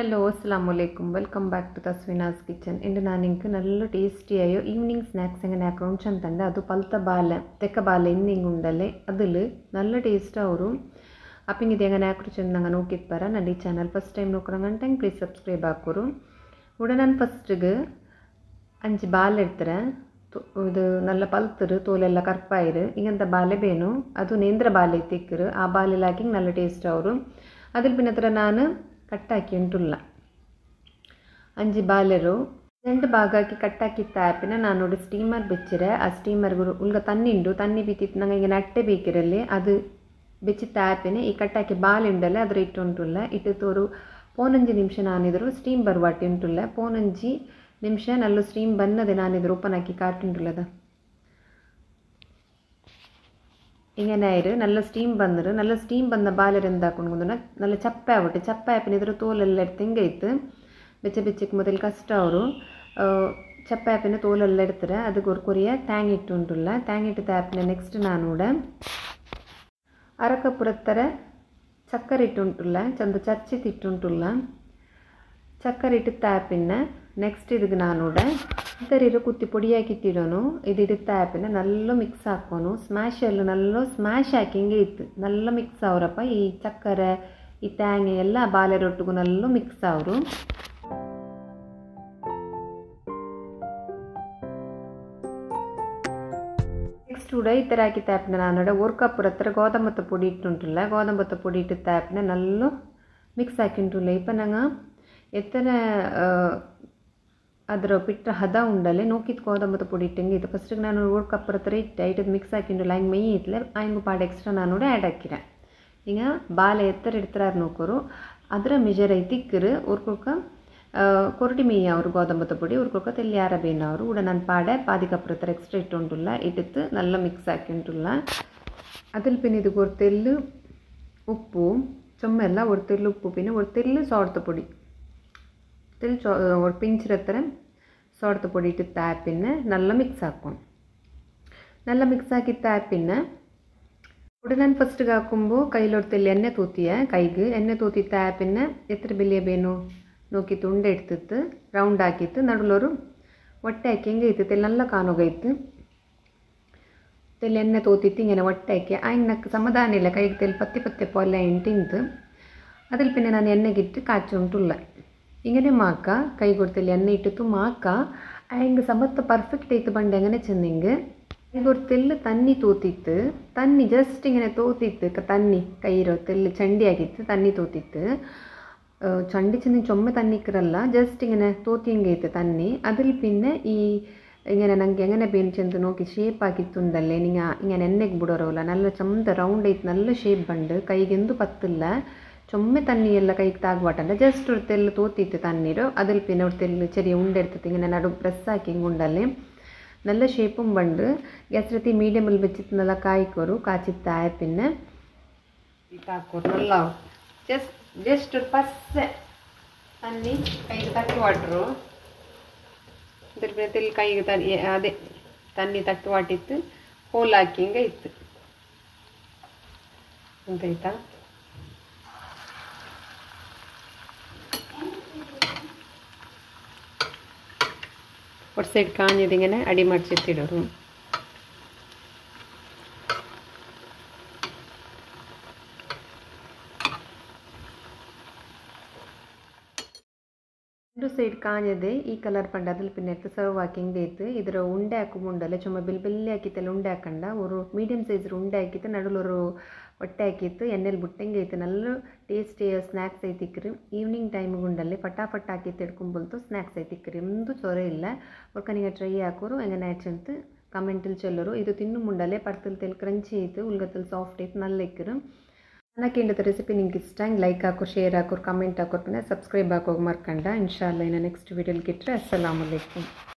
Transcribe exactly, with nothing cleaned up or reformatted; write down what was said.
Hello, assalamu alaikum. Welcome back to Tasvinas kitchen. Indu naan ingu nallu tasty ayo evening snacks engane akkondu chantande adu palta baale tekka baale inningu undalle adulu nalla taste avaru appinge engane akku chennanga nokkitpara nalli channel first time nokkuranga please subscribe akkoru uda nan first gu anju baale edutren idu nalla palturu tolella karpairu inganta baale benu adu nendra baale tikkiru aa baale lacking nalla taste avaru adil pinatra nanu ಕಟ್ಟಾಕಿ ಉಂಟುಲ್ಲ ಅಂಜಿ ಬಾಲೆರು ಎರಡು ಭಾಗಕ್ಕೆ ಕಟ್ಟಾಕಿತ್ತ ಆಪಿನ ನಾನು ನೋಡಿ steamer ಬೆಚ್ಚಿರೆ ಆ steamer ಉಲ್ಗ ತನ್ನಿಂಡು ತನ್ನಿ ಬಿತ್ತಿತ್ತು ನಂಗೆ ಈಗ ನಟ್ಟೆ ಬೇಕಿರಲಿ ಅದು ಬೆಚ್ಚಿತ್ತ ಆಪಿನ ಈ ಕಟ್ಟಾಕಿ ಬಾಲೆ ಉಂಡಲ್ಲ ಅದ್ರ ಇಟ್ಟು ಉಂಟುಲ್ಲ ಇಟ್ಟು ತೋರು ಪೋನಂಜಿ ನಿಮಿಷ ನಾನಿದ್ರು ಸ್ಟೀಮ್ ಬರುವಾಟಿ ಉಂಟುಲ್ಲ ಪೋನಂಜಿ ನಿಮಿಷ ನಲ್ಲು ಸ್ಟೀಮ್ ಬನ್ನದೆ ನಾನಿದ್ರು ಓಪನ್ ಹಾಕಿ ಕಾಟುಂಟುಲ್ಲದ ഇങ്ങനെ ആയിരു നല്ല സ്റ്റീം വന്നിട്ട് നല്ല സ്റ്റീം വന്ന ബാലർ എന്താക്കുന്നു നല്ല ചപ്പ ആവട്ടെ ചപ്പ ആപ്പിന് തോലെല്ലാം എടുത്ത് ഇങ്ങെയ്ത്ത് വെച്ച വെച്ചിക്ക് മുതൽ കഷ്ടമാവു ചപ്പ ആപ്പിന് തോലെല്ലാം എടുത്തിട്ട് അത് കൊറിയ തേങ്ങ ഇട്ടുണ്ടുള്ള തേങ്ങ ഇട്ട് ആപ്പിന് നെക്സ്റ്റ് നാനൂടെ അരക്കപ്പുറത്തര ചക്കര ഇട്ടുണ്ടുള്ള ചന്ത ചർച്ചിട്ട് ഇട്ടുണ്ടുള്ള ചക്കര ഇട്ട് ആപ്പിന് ನೆಕ್ಸ್ಟ್ ಇದಕ್ಕೆ ನಾನೂಡೆ ಇದರ ಕುತ್ತಿ ಪೊಡಿಯಾಕಿಟ್ಟಿರೋನು ಇದು ಇಡುತ್ತ ಆ್ಯಪಿನ ನಲ್ಲ ಮಿಕ್ಸ್ ಹಾಕೋನು ಸ್ಮ್ಯಾಶ್ ಎಲ್ಲ ನಲ್ಲ ಸ್ಮ್ಯಾಶ್ ಹಾಕಿ ಹಿಂಗೆ ಇತ್ತು ನಲ್ಲ ಮಿಕ್ಸ್ ಅವರಪ್ಪ ಈ ಚಕ್ಕರೆ ಈ ತೇಂಗೆ ಎಲ್ಲ ಬಾಲೆ ರೊಟ್ಟಿಗೂ ನಲ್ಲ ಮಿಕ್ಸ್ ಅವರು ನೆಕ್ಸ್ಟ್ ಕೂಡ ಈ ಥರ ಹಾಕಿ ಆ್ಯಪಿನ ನಾನೂಡೆ ಒಂದು ಕಪ್ಪರ ಹತ್ರ ಗೋದಂಬತ್ತ ಪೊಡಿ ಇಟ್ಟುಂಟುಲ್ಲ ಗೋದಂಬತ್ತ ಪೊಡಿ ಇಟ್ಟು ಆ್ಯಪಿನ ನಲ್ಲ ಮಿಕ್ಸ್ ಹಾಕಿಂಟುಲ್ಲ ಇಪ್ಪ ನಂಗೆ ಎತ್ತರ ಅದರ ಪಿಟ್ಟ ಹದ ಉಂಡಲೆ ನೋಕಿತ್ ಗೋದಂಬತ್ತ ಪೊಡಿ ಇಟ್ಟಂಗೆ ಇತ್ತು ಫಸ್ಟಿಗೆ ನಾನು ಓಡ್ ಕಪ್ಪರ ಹತ್ರ ಇಟ್ಟೆ ಇಟ್ಟದು ಮಿಕ್ಸ್ ಹಾಕಿಂಡು ಲೈನ್ ಮೈ ಇತ್ತಲೆ ಆಯ್ನು ಪಾಡು ಎಕ್ಸ್ಟ್ರಾ ನಾನು ಆ್ಯಡ್ ಹಾಕಿರೆ ಈಗ ಬಾಲೆ ಎತ್ತರ ಇಡ್ತಾರ ನೋಕೋರು ಅದರ ಮೆಜರ್ ಐತಿ ಇಕ್ಕರು ಉರ್ಕೊಳ್ಕ ಕೊರಟಿ ಮೇಯ್ಯ ಅವರು ಗೋದಂಬತ್ತ ಪೊಡಿ ಉರ್ಕೊಳ್ಕ ತೆಲ್ಲಿ ಯಾರ ಬೇನ ಅವರು ಕೂಡ ನಾನು ಪಾಡೆ ಪಾದಿ ಕಪ್ಪರ ಹತ್ರ ಎಕ್ಸ್ಟ್ರಾ ಇಟ್ಟುಂಟುಲ್ಲ ಇಟ್ಟಿತ್ತು ನಲ್ಲ ಮಿಕ್ಸ್ ಹಾಕಿಂಟುಲ್ಲ ಅದಲ್ಲಿ ಪಿನ್ ಇದು ஒரு தெல்லு ಉಪ್ಪು ಚೊಮ್ಮೆಲ್ಲ ஒரு தெல்லு ಉಪ್ಪು ಪಿನ್ ஒரு தெல்லு ಸಾಲ್ಟ್ ಪೊಡಿ ತೆಲ್ ಚೊ ஒரு ಪಿಂಚ್ ಹತ್ರ ಸಾಲ್ಟ್ ಪೊಡಿ ಇಟ್ಟು ತಾಪಿನ ನಲ್ಲ ಮಿಕ್ಸ್ ಹಾಕೊಂಡು ನಲ್ಲ ಮಿಕ್ಸ್ ಹಾಕಿ ತಾಪಿನ ഇവിടെ ನಾನು ಫಸ್ಟ್ಗೆ ಹಾಕೊಂಬು ಕೈಲೊಡ್ತೆಲ್ಲಿ ಎಣ್ಣೆ ತೂತಿಯ ಕೈಗೆ ಎಣ್ಣೆ ತೂತಿ ತಾಪಿನ ಎತ್ತರ ಬೆಲೆಯ ಬೇನು ನೋಕಿ ತುಂಡೆ ಇಡ್ತಿತ್ತು ರೌಂಡ್ ಹಾಕಿತ್ತು ನಡುಲೋರು ಹೊಟ್ಟೆ ಹಾಕಿ ಹೆಂಗೆ ಇತ್ತು ತೆಲ್ಲಿ ನಲ್ಲ ಕಾನೋಗೈತು ತೆಲ್ಲಿ ಎಣ್ಣೆ ತೋತಿತ್ತು ಹಿಂಗೆ ಹೊಟ್ಟೆ ಹಾಕಿ ಆಯ್ಗೆ ನಕ್ಕೆ ಸಮಾಧಾನ ಇಲ್ಲ ಕೈಗೆ ತೆಲ್ಲಿ ಪತ್ತಿ ಪತ್ತೆ ಪೊಲ್ಲ ಎಂಟಿಂತು ಅದ್ರಲ್ಲಿ ಪಿನ್ನೆ ನಾನು ಎಣ್ಣೆಗಿಟ್ಟು ಕಾಚಿ ಉಂಟುಲ್ಲ ഇങ്ങനെ മാക്ക കൈ കൊടുത്തില്ല എണ്ണ ഇട്ടിട്ട് മാക്ക അയങ്ക് സമത്ത് പെർഫെക്റ്റ് ആയിട്ട് പണ്ട് എങ്ങനെ ചെന്നെങ്കിൽ ഒരു തെല്ല് തന്നി തൂത്തിത്ത് തന്നി ജസ്റ്റ് ഇങ്ങനെ തോത്തിത്ത് തന്നി കൈരോ തെല്ല് ചണ്ടിയാക്കിത്ത് തന്നി തോത്തിത്ത് ചണ്ടി ചെന്ന് ചുമ തന്നിക്കറല്ല ജസ്റ്റ് ഇങ്ങനെ തോത്തിയെങ്കിത്ത് തന്നി അതിൽ പിന്നെ ഈ ഇങ്ങനെ ನಂಗೆ എങ്ങനെ ಬೇನು ಚೆಂದು ನೋಕಿ ಶೇಪ್ ಆಗಿತ್ತುಂಡಲ್ಲೇ ನಿಂಗೆ ഇങ്ങനെ ಎಣ್ಣೆಗೆ ಬಿಡೋರಲ್ಲ നല്ല ಚಂದ ರೌಂಡ್ ಐತೆ നല്ല ಶೇಪ್ ಬಂದು ಕೈಗೆಂದು ಪತ್ತಿಲ್ಲ ചുമ്മ തണ്ണിയെല്ല കൈക്ക് താകുവാട്ടല്ല ജസ്റ്റ് ഒരു തെല്ല് തോത്തിയിട്ട് തണ്ണീരോ അതിൽ പിന്നെ ഒരു തെല്ല് ചെറിയ ഉണ്ടെടുത്തിട്ട് ഇങ്ങനെ നടു പ്രസ്സാക്കി ഉണ്ടല്ലേ നല്ല ഷേപ്പും പണ്ട് ഗ്യാസിലെത്തി മീഡിയമിൽ വെച്ചിട്ട് നല്ല കായ്ക്കോരു കാച്ചിത്ത ആയ പിന്നെ ഇതാക്കോരു നല്ല ജസ്റ്റ് ജസ്റ്റ് ഒരു പസ്സെ തണ്ണി കൈക്ക് തട്ടുവാട്ടರು ಇದ್ರ പിന്നെ ತೆಲ್ಲಿ ಕೈಗೆ ತ ಅದೇ ತಣ್ಣಿ ತಟ್ಟುವಾಟಿತ್ತು ಹೋಲ್ ಹಾಕಿ ಹಿಂಗೆ ಇತ್ತು ಅಂತಾಯ್ತಾ ഒരു സൈഡ് കാഞ്ഞതിങ്ങനെ അടി മടിച്ചിട്ടിടും ಎರಡು ಸೈಡ್ ಕಾഞ്ഞದೆ ಈ ಕಲರ್ ಪಂಡ ಅದ್ರಲ್ಲಿ പിന്നെ ಎತ್ತು ಸರ್ವ್ ಹಾಕಿ ಹಿಂಗೆ ಇತ್ತು ಇದರ ಉಂಡೆ ಹಾಕುಂಡಲ್ಲ ಚುಮ್ಮ ಬೆಲ್ ಬೆಲ್ಲಿ ಹಾಕಿತ್ತೆಲ್ಲ ಉಂಡೆ ಹಾಕಂಡ ಒಂದು ಮೀಡಿಯಂ ಸೈಜ್ ಉಂಡೆ ಹಾಕಿತ್ತು ನಡುಲೊರು ಹೊಟ್ಟೆ ಹಾಕಿತ್ತು ಎಣ್ಣೆಲಿ ಬಿಟ್ಟಂಗೆ ಐತೆ നല്ല ಟೇಸ್ಟಿ ಸ್ನ್ಯಾಕ್ಸ್ ಐತಿಕ್ರಿ ಈವ್ನಿಂಗ್ ಟೈಮಿಗೆ ಉಂಡಲ್ಲಿ ಫಟಾಫಟ್ ಹಾಕಿತ್ತು ಎಡ್ಕೊಂಬಲ್ತು ಸ್ನ್ಯಾಕ್ಸ್ ಐತಿಕ್ರಿ ಎಂದೂ ಚೊರೆ ಇಲ್ಲ ಒರ್ಕನಿಗೆ ಟ್ರೈ ಹಾಕೋರು ಹೆಂಗನೆ ಆಚಂತ ಕಮೆಂಟಲ್ಲಿ ಚೆಲ್ಲರು ಇದು ತಿನ್ನು ಮುಂಡಲ್ಲೇ ಪರ್ತಲ್ ತೆಲ್ ಕ್ರಂಚಿ ಐತೆ ಉಲ್ಗತ್ತಲ್ಲಿ ಸಾಫ್ಟ್ ಐತೆ ನಲ್ಲ ಇಕ್ಕರು ನನಗೆ ಇಂಥ ರೆಸಿಪಿ ನಿಮ್ಗೆ ಇಷ್ಟ ಹಂಗೆ ಲೈಕ್ ಹಾಕೋರು ಶೇರ್ ಹಾಕೋರು ಕಮೆಂಟ್ ಹಾಕೋರು പിന്നെ ಸಬ್ಸ್ಕ್ರೈಬ್ ಹಾಕೋಗಿ ಮರ್ಕಂಡ ಇನ್ಶಾಲ್ಲ ಇನ್ನು ನೆಕ್ಸ್ಟ್ ವೀಡಿಯೋಲಿ ಗಿಟ್ರೆ ಅಸ್ಸಲಾಮು ಅಲೈಕುಮ್